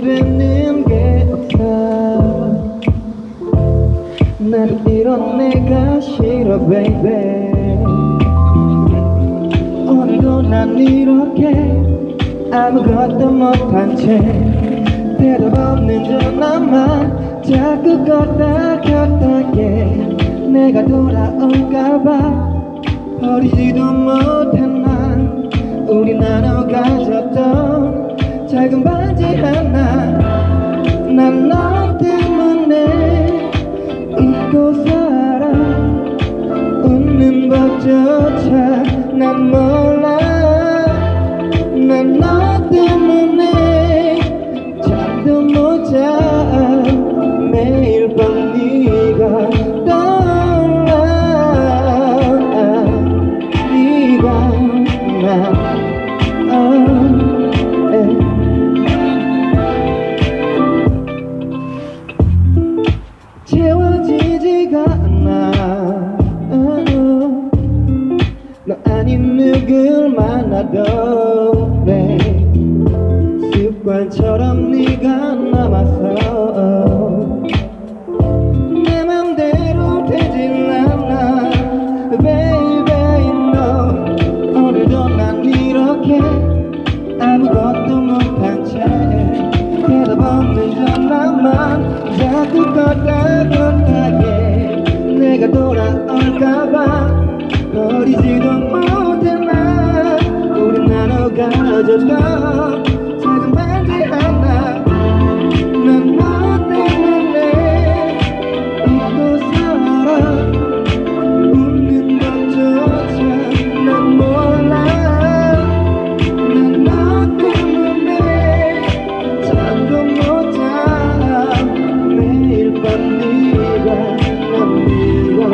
되는 게 없어. 난 이런 내가 싫어 baby. 오늘도 난 이렇게 아무것도 못한 채 대답 없는 전화만 자꾸 껐다 켰다게 내가 돌아올까봐 버리지도 못한 난 우리 나눠 가졌던 작은 반지 하나 난 너 때문에 잊고 살아. 웃는 법조차 난 몰라. 난 너 때문에 잠도 못 자. 매일 밤 네가 떠올라. 네가 나 채워지지가 않아. 너 아닌 누굴 만나도 돼. 습관처럼 네가 남았어. 내 맘대로 되질 않아 baby no. 오늘도 난 이렇게 아무것도 못한 채 대답 없는 전화만 자꾸 껐다게 내가 돌아올까봐 버리지도 못해. 나 우리 나눠 가졌던 작은 반지 하나 난 너 때문에 잊고 살아. 웃는 것조차 난 몰라. 난 너 때문에 잠도 못 자. 매일 밤 네가 난 미워.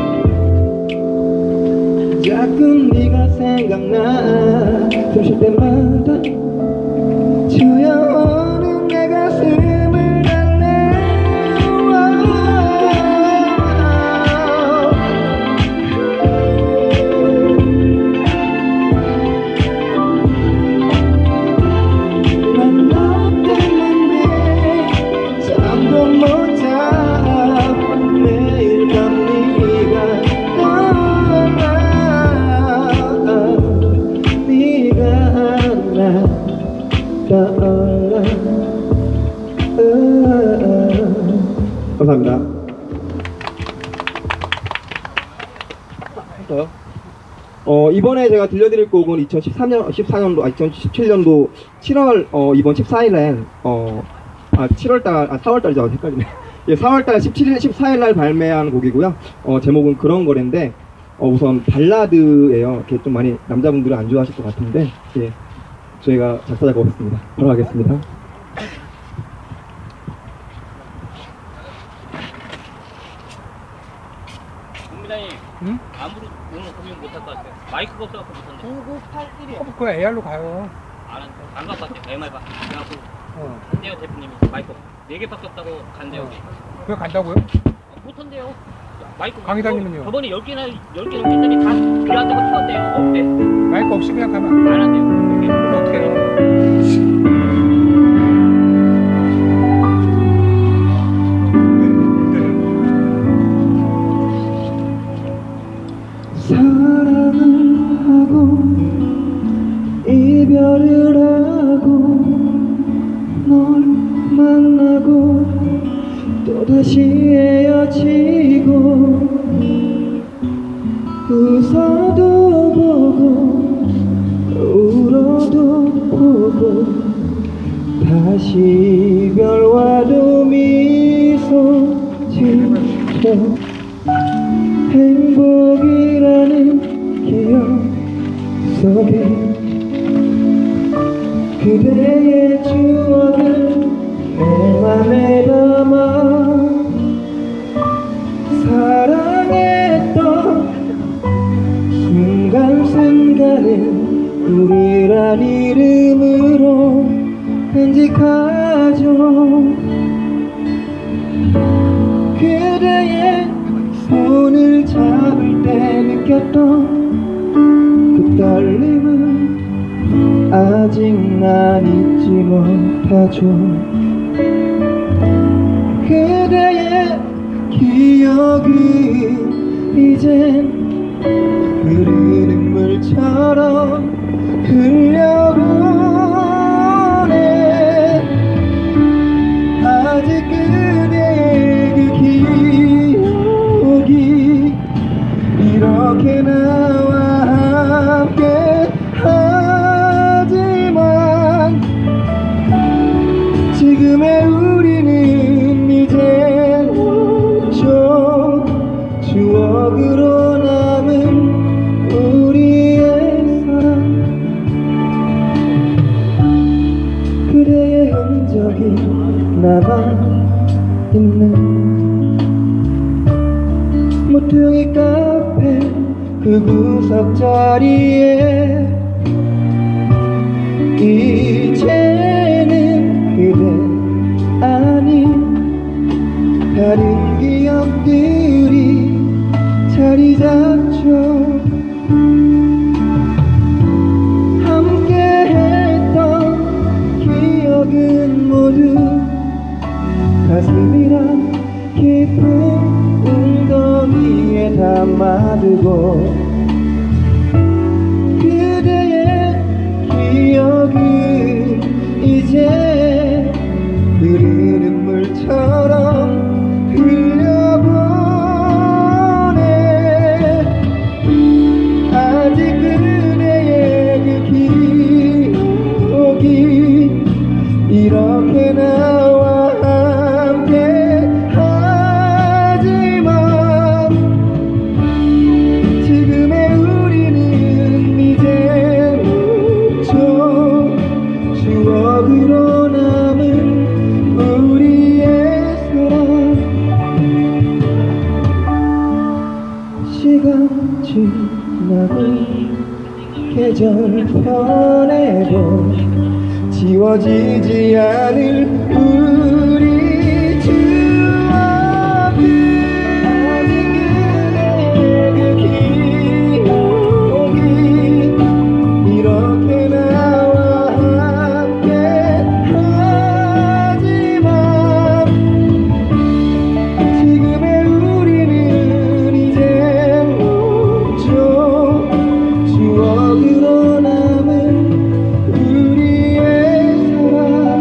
자꾸 네가 생각나. 숨 쉴 때마다 조여오는 내 가슴을 달래. 난 너 때문에 잠도 못 자. 매일 밤 네가 떠올라. 감사합니다. 이번에 제가 들려드릴 곡은 2017년도 7월 이번 14일에 4월달이죠. 헷갈리네. 예, 4월달 14일날 발매한 곡이고요. 제목은 그런 거래인데 우선 발라드예요. 이렇게 좀 많이 남자분들은 안 좋아하실 것 같은데 예. 저희가 작사 작곡했습니다. 바로 하겠습니다. 국민장님, 응? 아무리 오늘 고민 못할 것 같아요. 마이크가 없어갖고 못한대. 9981이요. 그 AR로 가요. 안 갈 것 같아요. MR 봐. 그래갖고 간대요 대표님이 마이크 4개밖에 없다고 간대요. 그거 간다고요? 못한대요. 마이크 강의장님은요? 저번에 10개 넘겼더니 다 그한다고 키웠대요. 없대. 마이크 없이 그냥 가면 안 한대요. 그럼 어떻게 해요? 사랑을 하고 이별을 하고 널 만나고 또다시 헤어지고 웃어도 보고 울어도 보고 다시 별와도 미소 짓고 행복이라는 기억 속에 그대의 추억을 내 맘에 담아 사랑했던 순간순간을 우리란 이름으로 간직하죠. 그대의 손을 잡을 때 느꼈던 그 떨림은 아직 난 잊지 못하죠. 기억은 이젠 흐르는 물처럼 흘려보내. 아직 그대의 그 기억이 이렇게 나와 함께 하지만 지금의 우리는 이제 저 추억으로 남은 우리의 사랑. 그대의 흔적이 남아있는 모퉁이 카페 그 구석자리에 이제는 그대 아닌 다른 기억들이 자리 잡죠. 함께 했던 기억은 모두 가슴이란 깊은 웅덩이에 담아두고 그대의 기억은 이제 흐르는 물처럼 흘려보내. 아직 그대의 그 기억이 이렇게 나와 함께 하지만 지금의 우리는 이제 저 추억으로 남은 우리의 사랑. 시간 지나고 계절 변해도 지워지지 않을 우리 추억은 아직 그대의 그 기억이 이렇게 나와 함께 하지만 지금의 우리는 이제 저 추억으로 남은 우리의 사랑.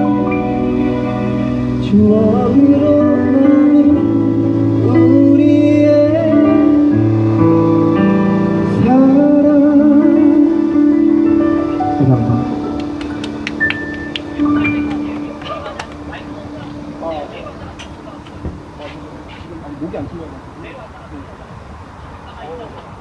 추억으로 남은 우리의 사랑. 감사합니다. 목이 안 풀려요.